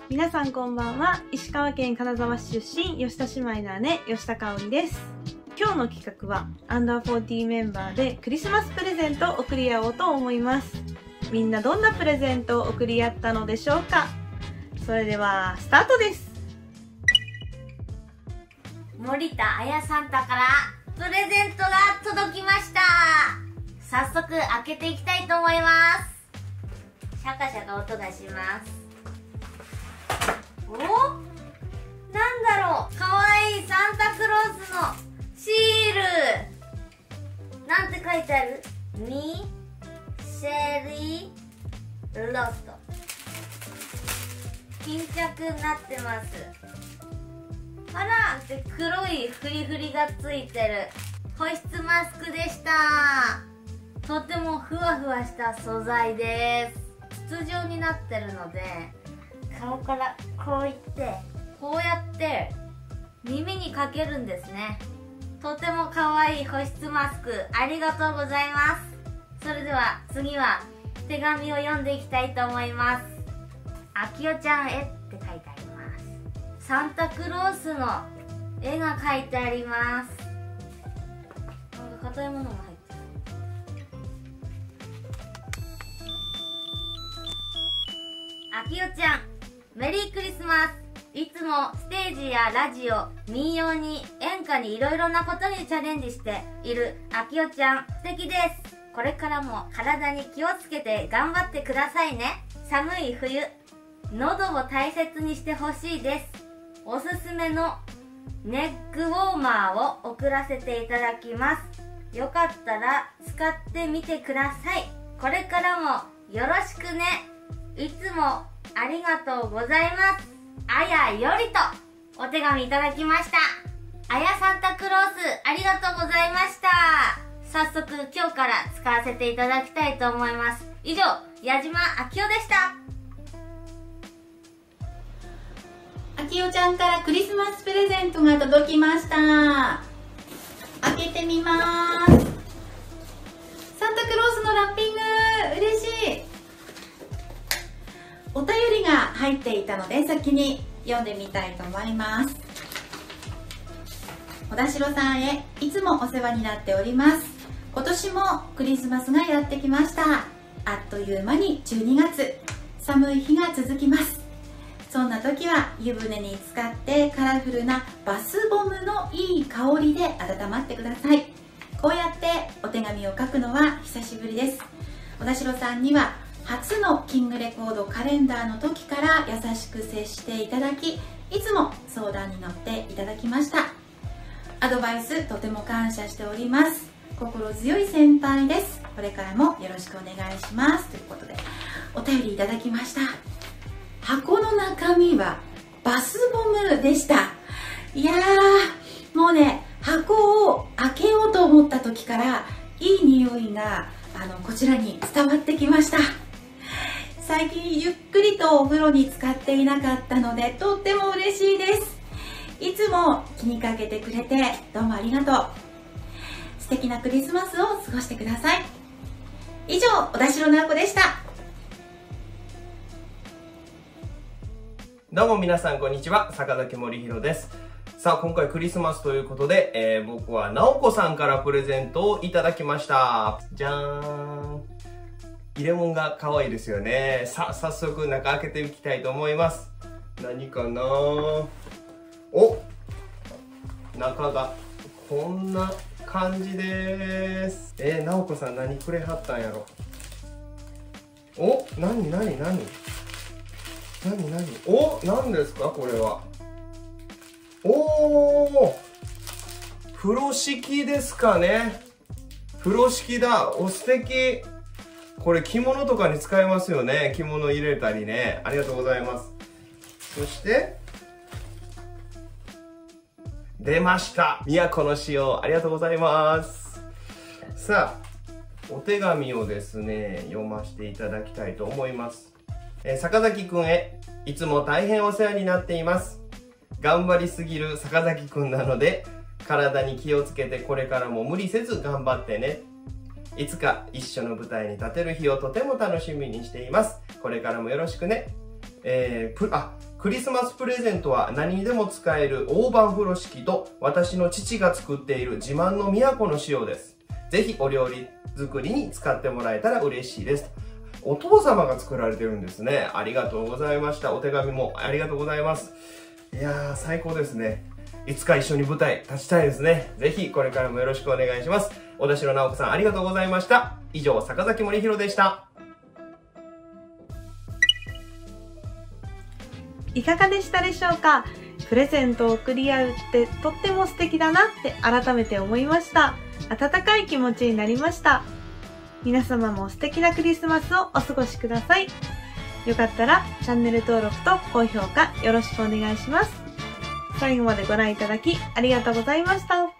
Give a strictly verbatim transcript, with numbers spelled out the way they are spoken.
皆さんこんばんは。石川県金沢市出身、吉田姉妹の姉、吉田香織です。今日の企画はアンダーフォーティーメンバーでクリスマスプレゼントを贈り合おうと思います。みんなどんなプレゼントを贈り合ったのでしょうか。それではスタートです。 森田彩サンタからプレゼントが届きました。早速開けていきたいと思います。シャカシャカ音がします。お、なんだろう、かわいいサンタクロースのシール。なんて書いてある？ミシェリー・ロスト。巾着になってます。あら、で黒いフリフリがついてる保湿マスクでした。とてもふわふわした素材です。筒状になってるので、顔からこういってこうやって耳にかけるんですね。とても可愛い保湿マスク、ありがとうございます。それでは次は手紙を読んでいきたいと思います。あきおちゃんへって書いてあります。サンタクロースの絵が描いてあります。なんか硬いものが入ってる。あきおちゃん、メリークリスマス。いつもステージやラジオ、民謡に演歌にいろいろなことにチャレンジしているあきおちゃん、素敵です。これからも体に気をつけて頑張ってくださいね。寒い冬、喉を大切にしてほしいです。おすすめのネックウォーマーを送らせていただきます。よかったら使ってみてください。これからもよろしくね。いつもありがとうございます。あやよりとお手紙いただきました。あやサンタクロース、ありがとうございました。早速今日から使わせていただきたいと思います。以上、矢島あきおでした。 あきおちゃんからクリスマスプレゼントが届きました。開けてみます。サンタクロースのラッピング、嬉しい。お便りが入っていたので先に読んでみたいと思います。小田代さんへ、いつもお世話になっております。今年もクリスマスがやってきました。あっという間にじゅうにがつ、寒い日が続きます。そんな時は湯船に浸かってカラフルなバスボムのいい香りで温まってください。こうやってお手紙を書くのは久しぶりです。小田代さんには初のキングレコードカレンダーの時から優しく接していただき、いつも相談に乗っていただきました。アドバイスとても感謝しております。心強い先輩です。これからもよろしくお願いします。ということでお便りいただきました。箱の中身はバスボムでした。いやー、もうね、箱を開けようと思った時からいい匂いがあのこちらに伝わってきました。最近ゆっくりとお風呂に浸かっていなかったのでとっても嬉しいです。いつも気にかけてくれてどうもありがとう。素敵なクリスマスを過ごしてください。以上、小田代直子でした。 どうも皆さんこんにちは、坂崎森弘です。さあ今回クリスマスということで、えー、僕は直子さんからプレゼントをいただきました。じゃーん。入れ物が可愛いですよね。さあ早速中開けていきたいと思います。何かな。お、中がこんな感じです。えー、直子さん何くれはったんやろ。お、なになになになになに。お、何ですかこれは。おー、風呂敷ですかね。風呂敷だ。お、素敵。これ着物とかに使えますよね。着物入れたりね。ありがとうございます。そして出ました。都の塩、ありがとうございます。さあお手紙をですね読ませていただきたいと思います。えー、坂崎くんへ、いつも大変お世話になっています。頑張りすぎる坂崎くんなので体に気をつけてこれからも無理せず頑張ってね。いつか一緒の舞台に立てる日をとても楽しみにしています。これからもよろしくね。えー、プあクリスマスプレゼントは何にでも使える大判風呂敷と私の父が作っている自慢の都の塩です。ぜひお料理作りに使ってもらえたら嬉しいです。お父様が作られてるんですね。ありがとうございました。お手紙もありがとうございます。いやー、最高ですね。いつか一緒に舞台立ちたいですね。ぜひこれからもよろしくお願いします。小田代直子さんありがとうございました。以上、坂崎森弘でした。 いかがでしたでしょうか？プレゼントを贈り合うってとっても素敵だなって改めて思いました。温かい気持ちになりました。皆様も素敵なクリスマスをお過ごしください。よかったらチャンネル登録と高評価よろしくお願いします。最後までご覧いただきありがとうございました。